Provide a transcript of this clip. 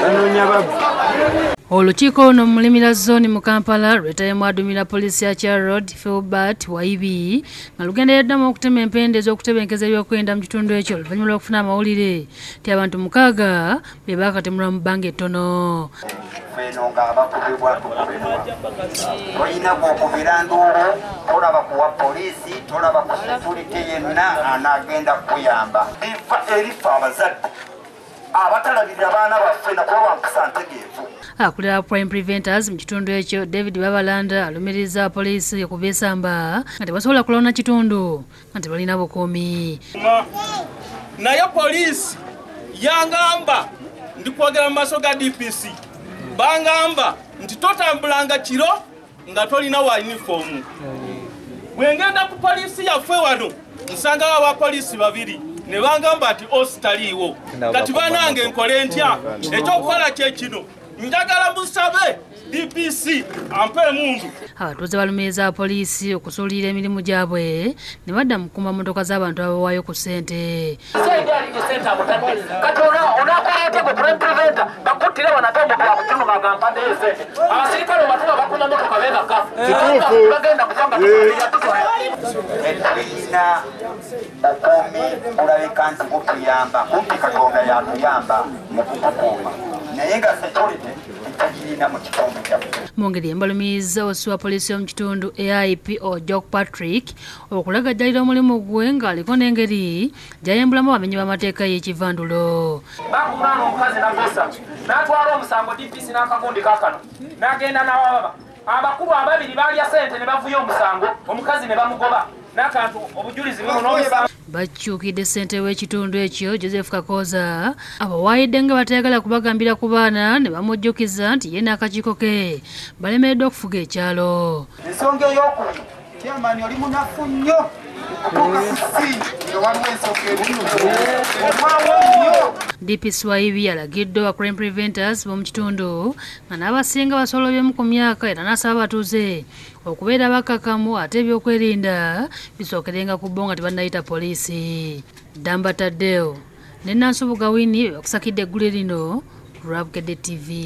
Olukiiko luno mu Mulimira Zone mu Kampala lwetayemu adumira poliisi ya Kyala Road Philbert Waibi nga lugendereddemu okutema empende ez'okutebenkeza ebyokwenda mu kitundu ekyo oluvannyuma lw'okufuna amawulire nti abantu 6 be baakatemulwa mu bbanga ettono. Olina okubira nduulu tolaba kuwa poliisi tolaba ku security yenna anaagenda kukuyamba biva erifa abazadde abatalabirira abaana baffe nakuba wampisa ntegeevu. Akulira Crime Preventers mu kitundu ekyo David Babalanda alumiriza poliisi okubeesamba nga tebasobola kulawuna kitundu nga tebalina bukuumi. Naye poliisi yangamba ndikwogera mu maaso ga DPC bangamba nti totambulanga kiro nga tolina wa uniform. Bwengenda ku poliisi yaffe wano nsangawo abapoliisi 2 ne bangamba ati ositaliiwo kati banange nkole ntya ekyokukola kye kino njagala musabe DPC ampe mundu. Abatuuze balumiriza poliisi okusuulira emirimu gyabwe ne badda mu kukumba mmotoka z'abantu abawaayo ku ssente. Tulina obukuumi bulabika nti butuyamba kumpi Katonda yatuyamba mu kutukuuma naye nga security tetugirina mu kitundu kyaffe. Mu ngeri embalumiriza osi wa poliisi y'omu kitundu AIP Ojok Patrick okulagajjalira omulimu gwe ng'aliko n'engeri gy'ayembulamu abamenyi b'amateeka y'ekivandulo. Bakuŋŋaana omukazi n'agosa n'atwala omusango DPC n'akagundi kaakano n'agenda n'awaba abakulu 2 baalya ssente ne bavuya omusango omukazi ne bamugoba n'akantu obujulizi buno. Bakyukidde ssentebe w'ekitundu ekyo Joseph Kakoza abawaayidde nga batayagala kubagambira ku baana ne bamujjukiza nti ye n'akakiiko ke balemereddwa okufuga ekyalo. Ensonga ey'okubiri kyamaani oli munafu nnyo DPC Waibi alagiddwa wa Crime Preventers b'omu kitundu nga n'abasinga basolobyemu ku myaka era n'asaba abatuuze okubeera bakakamu ate ebyokwerinda bisookerenga ku bo nga tebannayita poliisi. Damba Taddeo ne Nansu Bugawini bakusakidde eggulu lino ku Lwabukedde TV.